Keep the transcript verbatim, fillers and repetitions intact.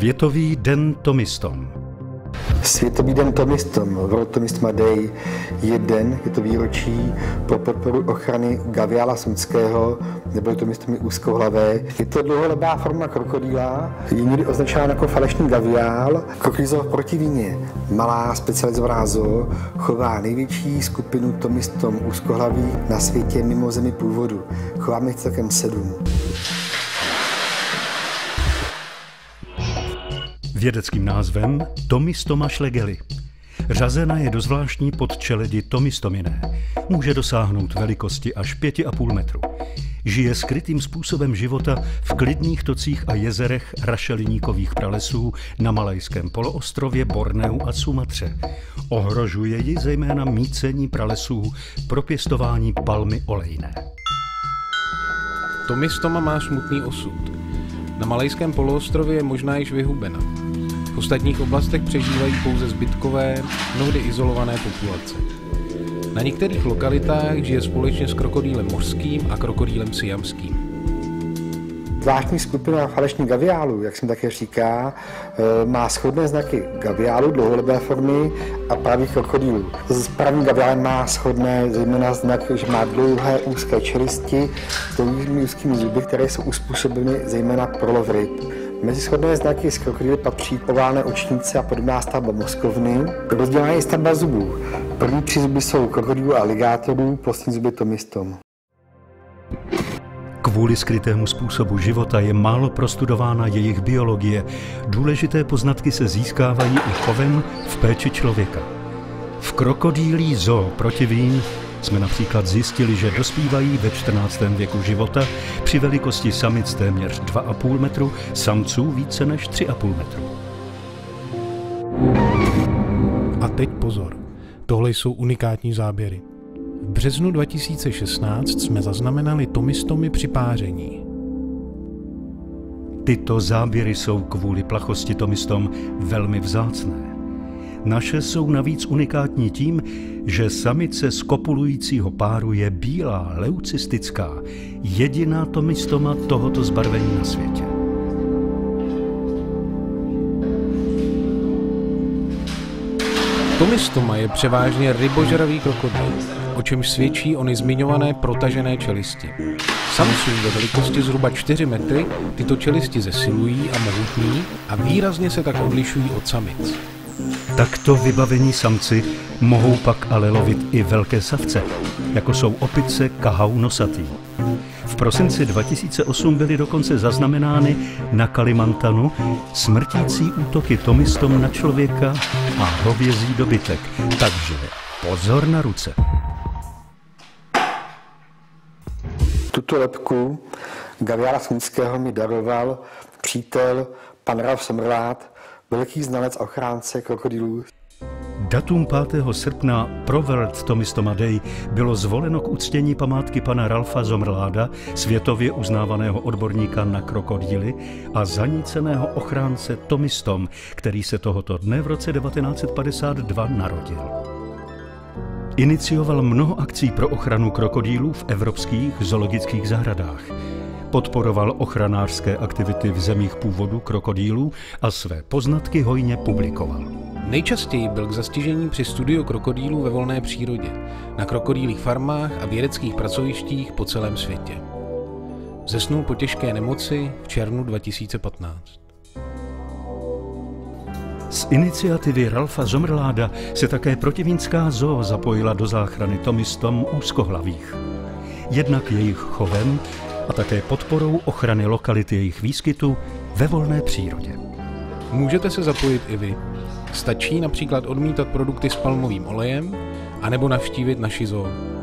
Světový den Tomistom. Světový den Tomistom, World Tomistoma Day, je den, je to výročí pro podporu ochrany gaviála sumského, nebo tomistomy úzkohlavé. Je to dlouholebá forma krokodýla, je někdy označována jako falešný gaviál. Krokodýl v protivíně, malá specializovaná zoo, chová největší skupinu tomistom úzkohlaví na světě mimo zemi původu. Chováme jich celkem sedm. Vědeckým názvem Tomistoma schlegeli. Řazena je do zvláštní podčeledi Tomistominae. Může dosáhnout velikosti až pět a půl metru. Žije skrytým způsobem života v klidných tocích a jezerech rašeliníkových pralesů na Malajském poloostrově, Borneu a Sumatře. Ohrožuje ji zejména mícení pralesů pro pěstování palmy olejné. Tomistoma má smutný osud. Na Malajském poloostrově je možná již vyhubena. V ostatních oblastech přežívají pouze zbytkové, mnohdy izolované populace. Na některých lokalitách žije společně s krokodýlem mořským a krokodýlem siamským. Zvláštní skupina falešných gaviálů, jak se také říká, má shodné znaky gaviálu dlouholebé formy a pravých krokodýlů. S pravým gaviálem má shodné zejména znak, že má dlouhé úzké čelisti s dlouhými úzkými zuby, které jsou uspůsobeny zejména pro lov ryb. Mezi shodné znaky z krokodýly patří oválné očnice a podobná stavba mozkovny. Rozdělená je stavba zubů. První tři zuby jsou krokodýlů a aligátorů, poslední zuby tomistom. Kvůli skrytému způsobu života je málo prostudována jejich biologie. Důležité poznatky se získávají i chovem v péči člověka. V krokodýlí zoo Protivín jsme například zjistili, že dospívají ve čtrnáctém věku života při velikosti samic téměř dva a půl metru, samců více než tři a půl metru. A teď pozor, tohle jsou unikátní záběry. V březnu dva tisíce šestnáct jsme zaznamenali tomistomy při páření. Tyto záběry jsou kvůli plachosti tomistom velmi vzácné. Naše jsou navíc unikátní tím, že samice z kopulujícího páru je bílá, leucistická, jediná tomistoma tohoto zbarvení na světě. Tomistoma je převážně rybožravý krokodýl, o čemž svědčí ony zmiňované protažené čelisti. Samců ve velikosti zhruba čtyři metry tyto čelisti zesilují a mohutní a výrazně se tak odlišují od samic. Takto vybavení samci mohou pak ale lovit i velké savce, jako jsou opice kahau nosatý. V prosinci dva tisíce osm byly dokonce zaznamenány na Kalimantanu smrtící útoky tomistom na člověka a hovězí dobytek. Takže pozor na ruce. Tuto lebku gaviála sumského mi daroval přítel pan Ralf Sommerlath, velký znalec a ochránce krokodýlů. Datum pátého srpna pro World Tomistoma Day bylo zvoleno k uctění památky pana Ralfa Sommerlatha, světově uznávaného odborníka na krokodýly a zaníceného ochránce tomistom, který se tohoto dne v roce devatenáct set padesát dva narodil. Inicioval mnoho akcí pro ochranu krokodýlů v evropských zoologických zahradách. Podporoval ochranářské aktivity v zemích původu krokodýlů a své poznatky hojně publikoval. Nejčastěji byl k zastižení při studiu krokodýlů ve volné přírodě, na krokodýlích farmách a vědeckých pracovištích po celém světě. Zesnul po těžké nemoci v červnu dva tisíce patnáct. Z iniciativy Ralfa Sommerlatha se také protivínská zoo zapojila do záchrany tomistom úzkohlavých. Jednak jejich chovem a také podporou ochrany lokalit jejich výskytu ve volné přírodě. Můžete se zapojit i vy. Stačí například odmítat produkty s palmovým olejem anebo navštívit naši zoo.